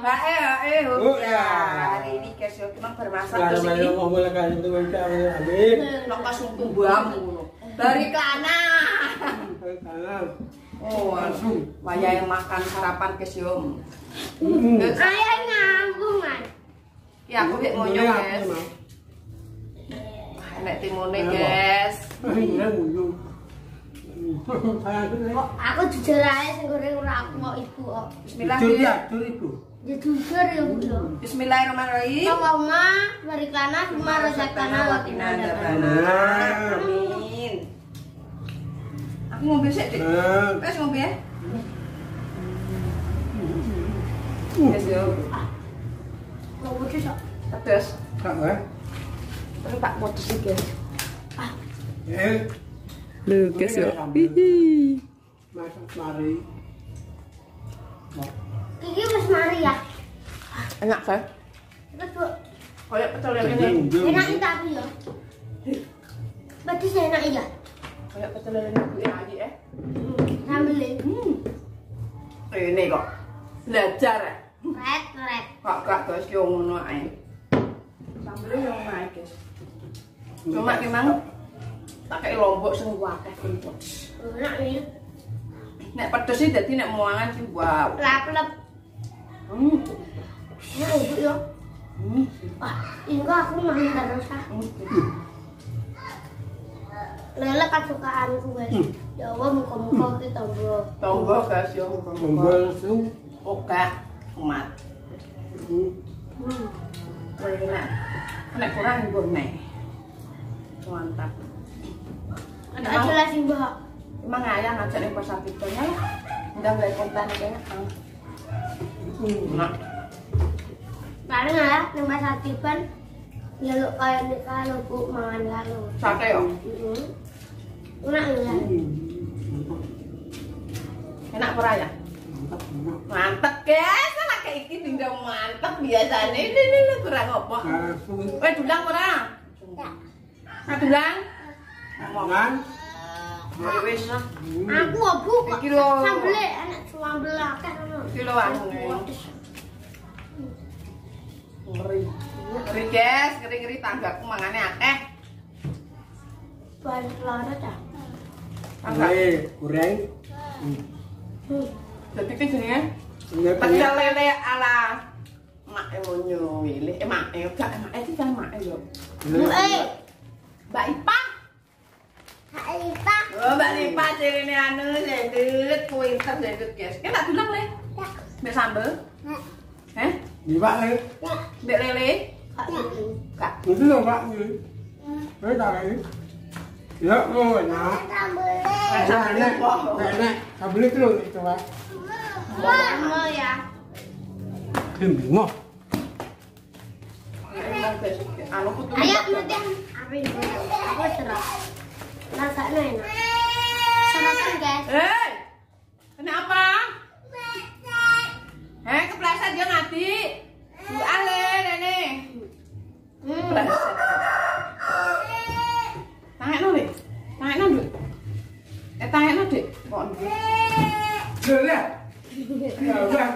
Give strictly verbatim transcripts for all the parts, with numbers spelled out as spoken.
Hae hae Oh, ya. ya. Hari ini guys yo memang bermasak Kalau terus mau iki. ngomong kan itu kita amin. Nek kasung tumbamu ngono. Dari Klana. Oh, langsung wayahe makan sarapan guys yo. Ayah ngambung kan. Ya aku wis ngoyo guys. Nek timone guys. Kok aku jujur aja sing goreng ora aku kok ibu kok. Bismillah. Ibu. Ya jujur ya Bu. Bismillahirrahmanirrahim. Allahumma barik lana bima razaqtana wa qina adzabannar. Amin. Aku ngombe sik, Dik. Wes ngombe ya. Wes yo. Kok pedes kok. Pedes. Tak wae. Terus tak pedes iki, guys. Eh, Lho, guys yo. Hihi. masak mari. Iki wis mari ya. Enak, guys. Terus Bu, Kayak pecel yang ini. enak iki tapi ya. Pedes enak iya. Kayak pecel yang ini Bu Aji eh. Sambel. Hmm. Ini kok belajar ya. Red red. Kok gak guys yo ngono ae. Sambelnya yo naik, guys. Cuma memang pakai lombok sing akeh pedes. Enak iki. Nek pedes iki dadi nek muangan ki wow. Lap-lap. Hmm. Ya Bu ya. Hmm. Wah, ini kok aku makan terus ah. Lele kesukaanku guys. Ya Allah muka-muka kita tombol. Tombol guys yo muga-muga. Tombol langsung. Oke, umat. Hmm. Hmm. Enak. Nek kurang nggo nek. Mantap. Ada aja lah sih Mbak. Emang ayah ngajak ning pasar Pitonya lah. Udah gak konten kayaknya. Nah, Paling ya, nembak satipan. Ya lu kayak di kalau Bu mangan lalu. sate yo. Heeh. Enak ya. Enak ora ya? Mantap, enak. Mantep guys, enak kayak iki tinggal mantep biasanya. Ini ini kurang apa? Langsung. Weh dulang ora? Ya. Nah dulang. Mangan. Ya wis lah. Aku kok Bu kok Iki lho. sambel enak sambel akeh ngono. Iki lho anu. Ngeri. Ngeri guys, ngeri-ngeri tanggaku mangane akeh. Bahan telur dah. Tangga. Eh, goreng. Hmm. Jadi ki jenenge Ini pecel lele ala mak emonyo wile. Eh mak e gak mak e iki kan mak e yo. Bu eh, Mbak Ipa. Kak Lipa. Oh, Mbak Ipa cirine anu sendut, pinter sendut guys. Ki tak dulang le. Ya. Mbak sambel. Heh? Di Pak Le. Ya. Mbak lele. Kak Lipa. Kak. Itu loh Pak. Ini tak ini. Ya, mau enak. Sambel. Enak, enak. Enak. Sambel itu loh itu Pak. Mau ya. Bingung. Anu kudu. Ayo nanti apa ini? Aku serap. Rasanya enak. Serapkan guys. Hei. Kenapa? Hei, kepleset dia ngadi. Bu Ale, Nene. Hmm. Kepleset. Tangekno, Dik. Tangekno, Dik. Eh, tangekno, Dik. Kok ndi? Sudah. Ya udah.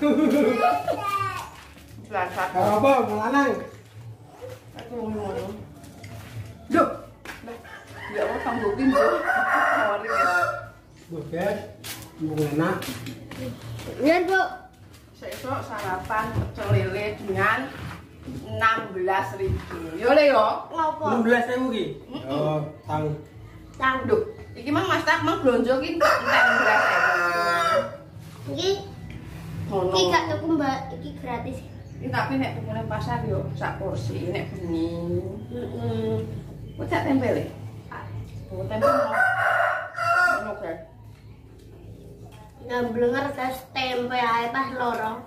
Kepleset. Gak apa, melanang. Aku ngono. Duh. Ya Allah, tanggutin tuh. Mari guys. Oke. Mau enak. Lihat Bu. Sesuk sarapan pecel lele dengan enam belas ribu. Yo le yo. Ngopo? enam belas ribu ki. Oh, tahu. Tangguh. Iki mang Mas Tak mang blonjo ki entek enam belas ribu. Iki Ngono. iki gak tuku Mbak, iki gratis. Iki tapi nek tukune pasar yo sak porsi nek bengi. Heeh. Kok tak tempel e? Oh, tempel mau. Ngono kan. Namblenger tes tempe ae pas loro.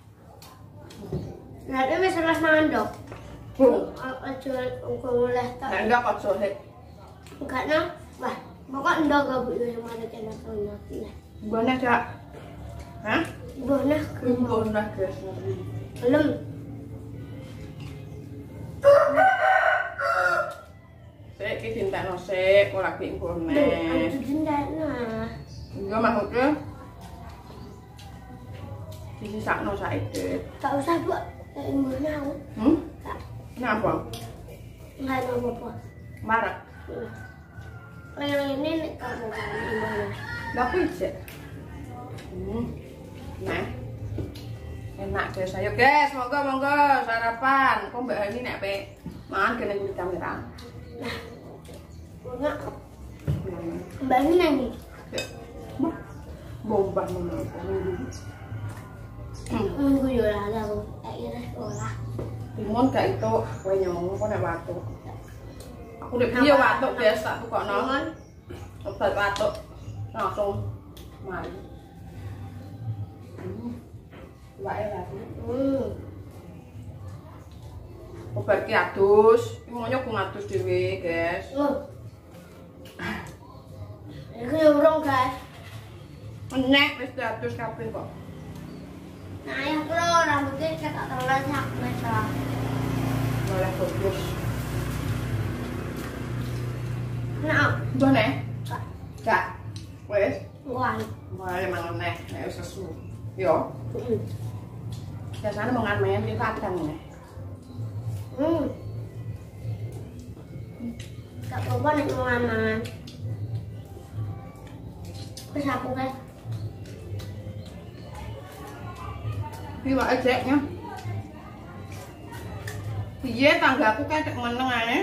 Nanti wis kelas mangan dok. Oh, Aja engko oleh tak. nek ndak kok sohe. Enggak no. Wah, pokok ndok gak Bu yang mana kena kono. Nah, Mbone Cak. Hah? bonah Mbone guys. belum. Sik iki dintekno sik, ora ki engko Duh, neh. aku dendana. Enggak maksudnya disisakno saiki. Gak usah, Bu. Kayak imbusnya aku. Hmm? Gak. Kenapa? Enggak ada apa-apa. Marak. Lele ini nih kamu kan imbusnya. Lah aku ijek. Hmm. Nah. Enak guys, ayo guys, monggo monggo sarapan. Kok Mbak Hani nek pe mangan kene di kamera. Enggak. Mbak ini nanti. Bomba mama. Minggu yo lah aku. Akhirnya sekolah. Timun gak itu kowe nyong kok nek watuk. Aku nek piye watuk guys tak tukokno. Obat watuk langsung mari. Wae lah. Hmm. Obat ki adus, iki ngono ku ngadus dhewe, guys. Oh. Ini yo urung, guys. Nek wis diadus kabeh kok. Nah, ya kalau rambutnya kakak terlalu sakit lah. Boleh bagus. Nah, Mbah nek? Kak. Kak. Wis. Wah. Boleh mangan nek, nek wis sesu. Yo. Hmm. Biasane mangan men iki kadang nek. Hmm. Gak apa-apa nih mangan. Terus aku kan. Piye wae jeknya? Piye tanggaku kayak meneng ae.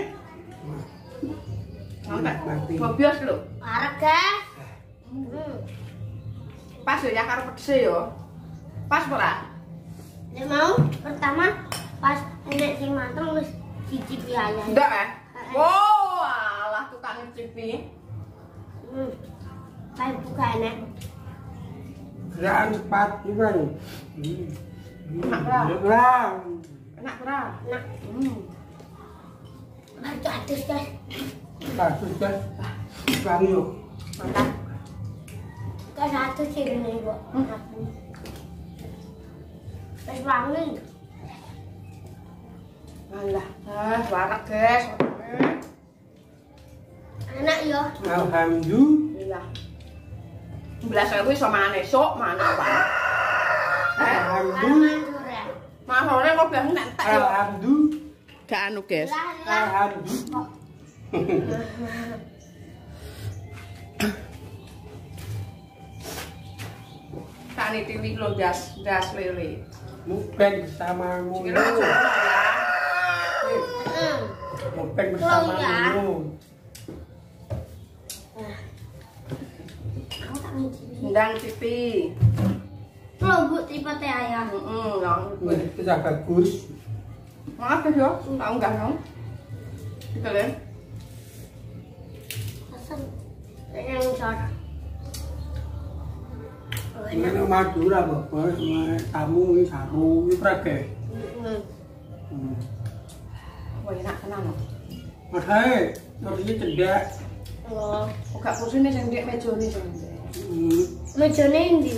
Sampai mobios lho. Parah, guys. Hmm. Pas yo ya karo pedese yo. Pas ora? Dia mau pertama pas enek sing mateng wis cicipi aja. Ndak eh? Wow, alah tukang ngicipi. Hmm. Kayak buka enek. Gerakan cepat gimana? Enak ora? Gerak. Enak ora? Nah, Hmm. baca atus, guys. Kasus kan? Bang yuk. Mantap. Kayak satu sih ini, Bu. Hmm. Satu. Terus wangi. Alah, ah, warak guys. Enak yo. Alhamdulillah. Alhamdulillah. Belas ewu iso mangan esuk, mangan apa? Eh, Alhamdulillah. Alhamdulillah. mangan sore kok biasa nek entek yo. Alhamdulillah. Gak anu, guys. Alhamdulillah. Tak nitili lo das, das lele. Mukbang bersamamu. Kira coba ya. Hmm. Mukbang bersamamu. Aku tak ngicipi. Ndang T V. Lo Bu tipe teh ayam. Heeh, yang Wih, itu sudah bagus. maaf ya, tak unggah dong. Kita lihat. Asam. Yang cor. Ini Madura, Bapak. Tamu ini saru, ini prage. Hmm. Wah, enak tenan loh. Mas hai, nasinya cedak. Oh. Buka kursinya sing ndek mejane sing ndek. Hmm. Mejane ndi?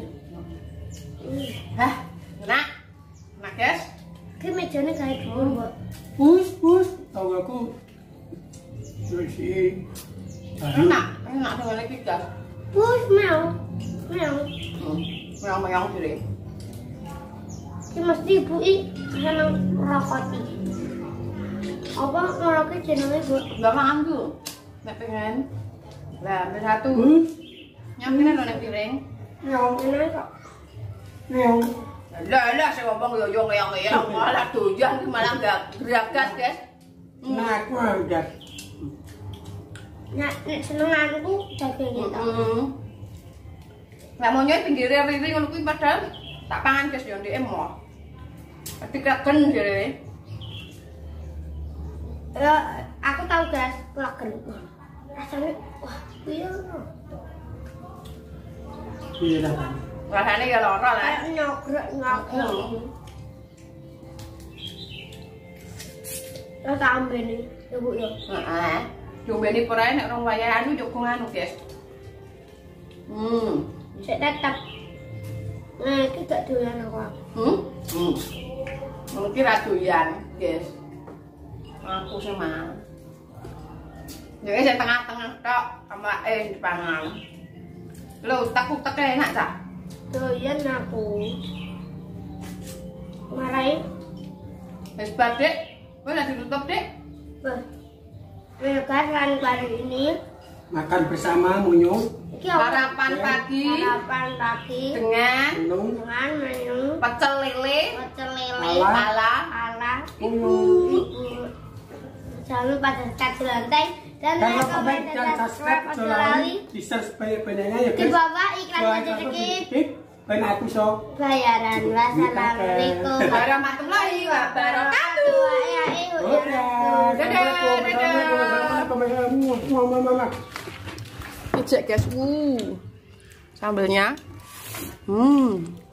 Hah, enak. Enak, guys. Ki mejane kayak dhuwur, Bu. Pus, pus. Tahu aku. Bersih. Enak, enak dengan iki, guys. Push meow. Meow. Meong-meong dhewe. Ki mesti ibu i seneng ngrokoti. Apa ngrokoti jenenge, Bu? Enggak makan tuh. Nek pengen. Lah, ambil satu. Pus. Nyampinan lo nek piring. Meow ngene kok. Meong. Lah, lah saya ngomong yo yo ngeyang-ngeyang malah doyan ki malah enggak geragas, guys. Nah, aku udah. Nek nek senenganku daging itu. Heeh. Lah monyo pinggire riri ngono kuwi padahal tak pangan guys yo ndek emoh. Dikaken dhewe. Ya, aku tahu guys, kelegen. Rasanya wah, piye lho. Iya dah. Rasane ya lara lah. Kayak nyogrok nyogrok. Lah tak ambil nih, ya Bu ya. Heeh. Diombeni perae nek rong wayahe anu yo anu, guys. Hmm. Sik tetep. Nah, iki gak doyan aku. Hmm? Hmm. Mungkin ra doyan, guys. Aku sing mangan. Jadi saya tengah-tengah tok, sama eh dipangan. Lo tak utek enak tak? doyan aku. Marahin. Wis badek. Kowe lagi tutup, Dik. Welcome kali ini. Makan bersama Munyo. Iki apa? Sarapan pagi Sarapan pagi dengan Menu dengan menu pecel lele pecel lele Ala. ala ala Munyo. ibu. Jangan lupa subscribe di lantai dan Kalau like, komen comment, dan dan subscribe subscribe selalu di share penanya ya di guys. bawah iklan sedikit Ben aku sok. bayaran. Wassalamualaikum warahmatullahi wabarakatuh. Dadah. Ijek guys, uh, sambelnya, hmm.